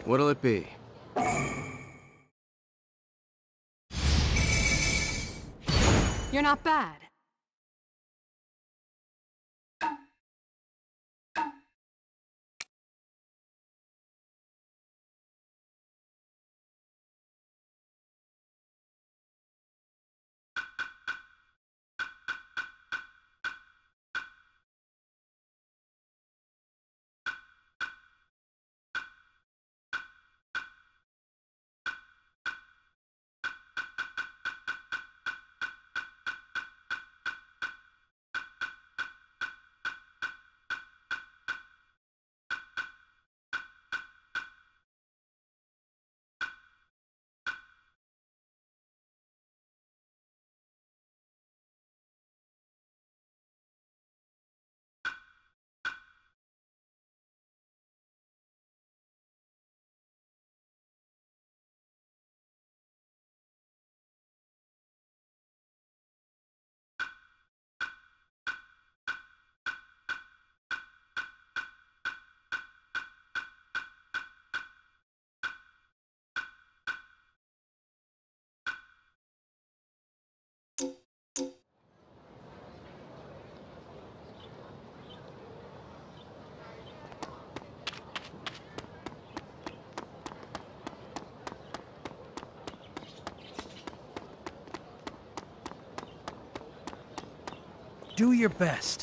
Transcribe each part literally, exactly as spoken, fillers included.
What'll it be? You're not bad. Do your best.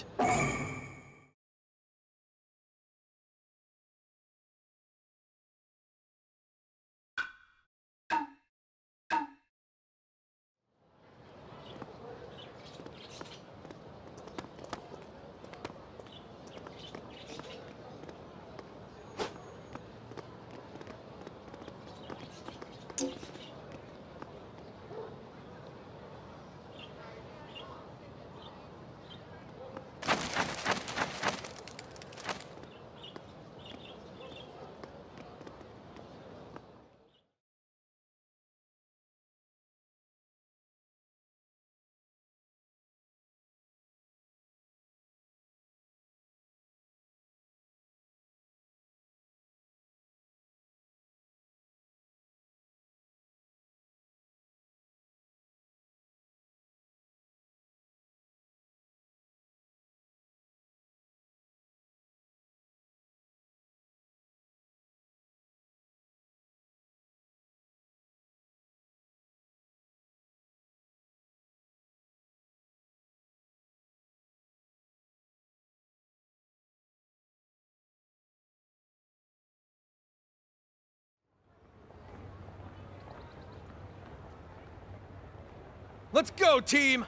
Let's go, team!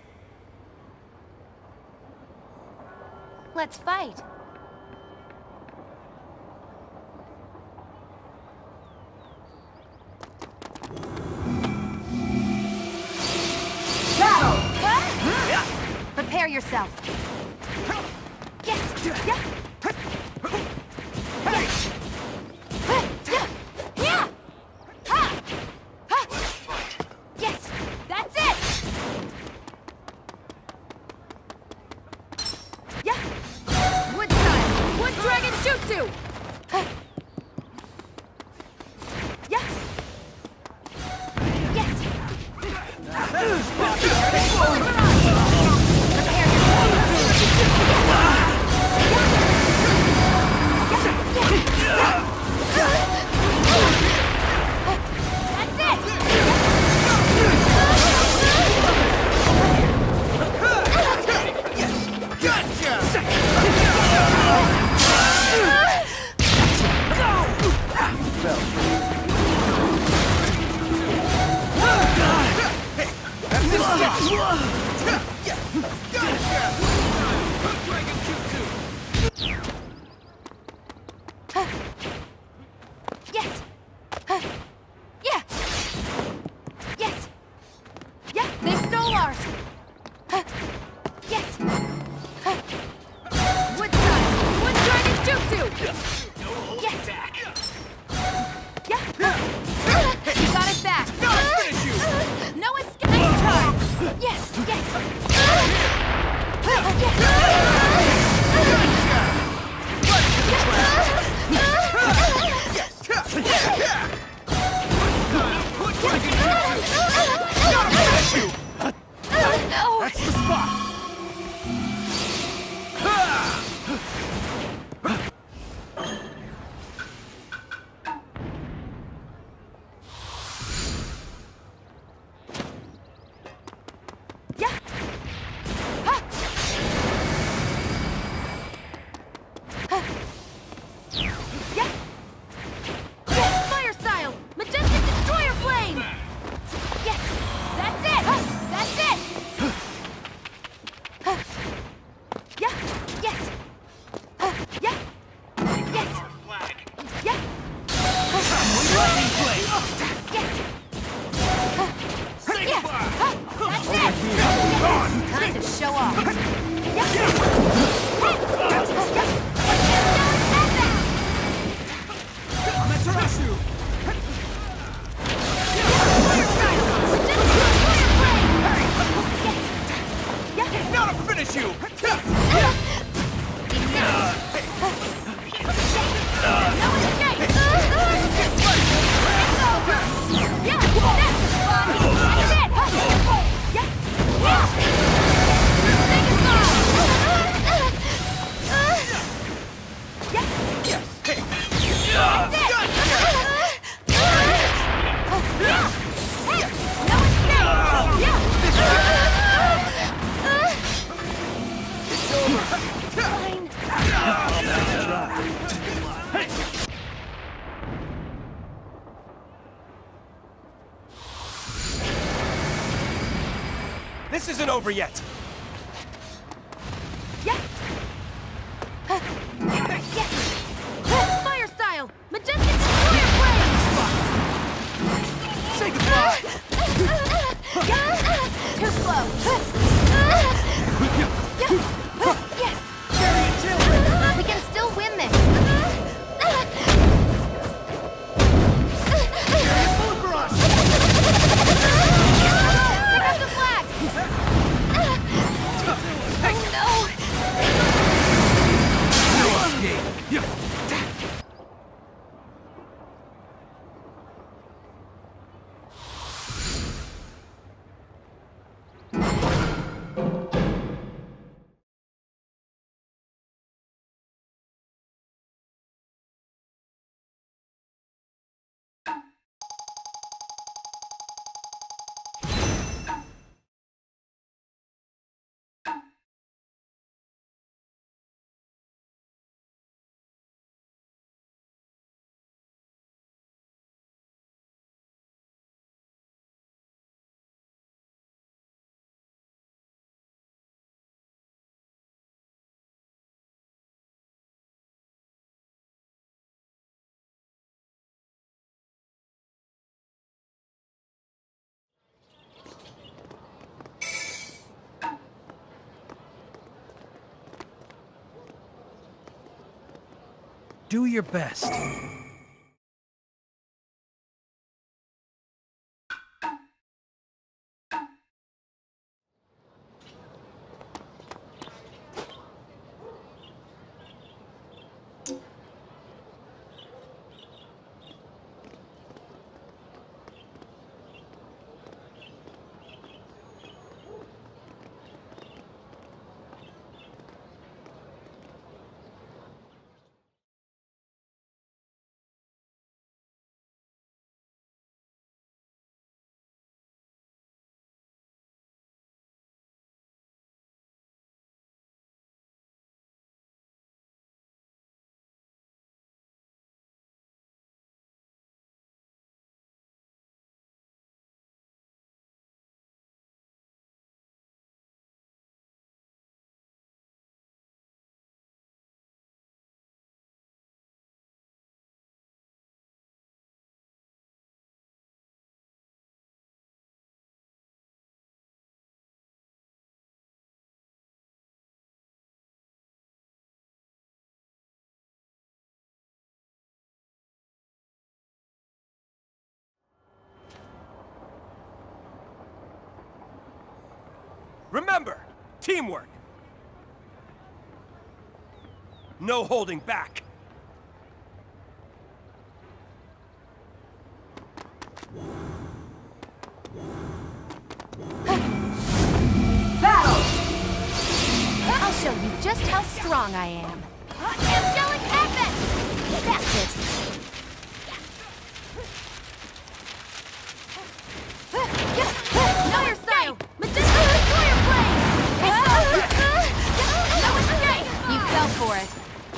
Let's fight. Battle! Huh? Prepare yourself. Yes! Yeah! Yeah! Ha! Ha! Yes! That's it! Yeah! Wood time! Wood dragon jutsu! Yeah! Yes! Prepare yourself! Yeah! Yeah! spot! Ha! Yeah. Ha. Ha. Yeah. Yes, fire style! Majestic destroyer flame! Yes! That's it! That's it! Yeah! Yes! Yeah! Yes! Yeah! Lightning flame! Yes! Say Yeah! goodbye! That's it! Yes. Time to show off! Yeah! Yeah! Amaterasu! Now to finish you! This isn't over yet! Yeah! Yes! Fire style! Majestic destroyer flame! Say goodbye! Too slow! Yes! We can still win this! Full crush! Pick up the flag! Oh no! No escape! Do your best. Remember, teamwork. No holding back. Battle! just how strong I am. Angelic Advent! That's it. Fire style! Majestic Destroyer Blade! No escape! You fell for it.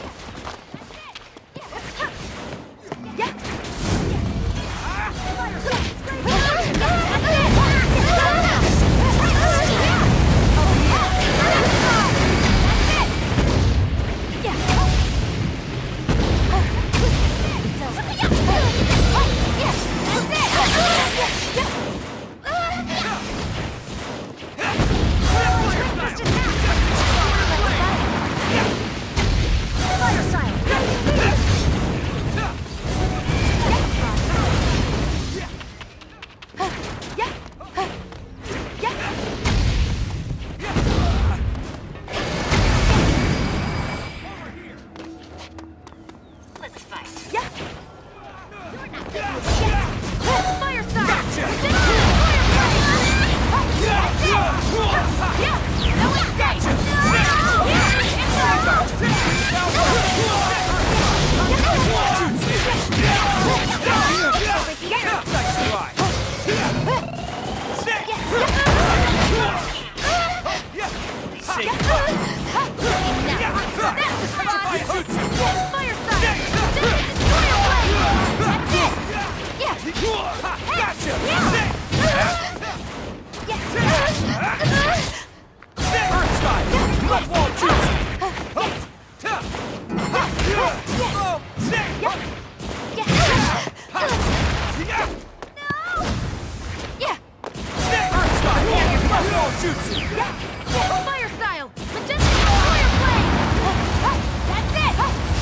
Fire style! Majestic Destroyer Blade! That's it!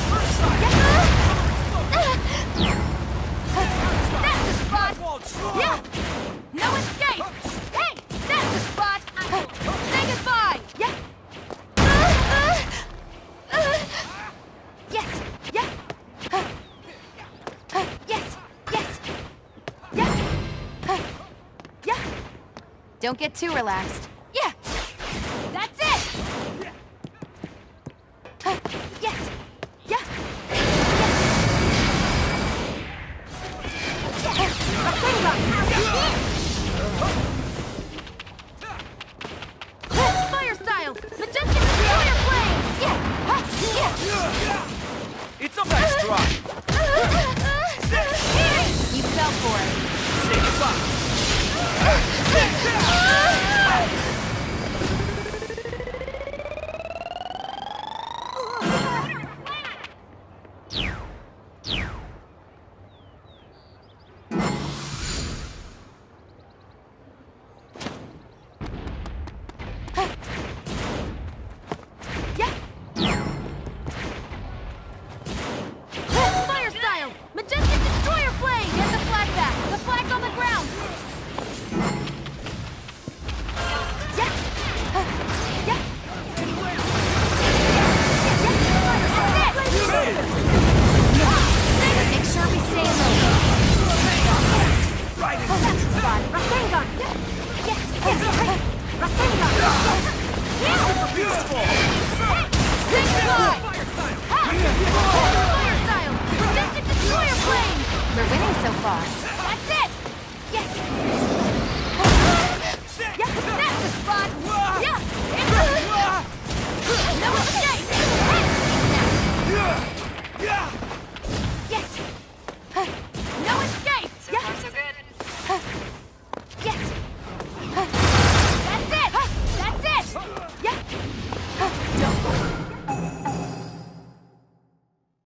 That's the spot! Yeah! No escape! Hey! That's the spot! Say goodbye! Yeah! Yes! Yeah! Yes! Yes! Yeah! Yeah! Don't get too relaxed. Yeah! That's it! Uh, yes! Yeah! Yes! Fire style! Majestic Destroyer Blade! Yeah! Uh, yeah! It's a nice drop. You fell for it. Say goodbye. Fire style! Majestic Destroyer Blade! Get the flag back! The flag's on the ground! Yeah! Yeah! Make sure we stay low. Right in. Oh, that's the spot! Rasengan! Yes! Yes! Rasengan! Yes! Beautiful. Say goodbye! Fire style! Majestic Destroyer Blade! We're winning so far. That's it!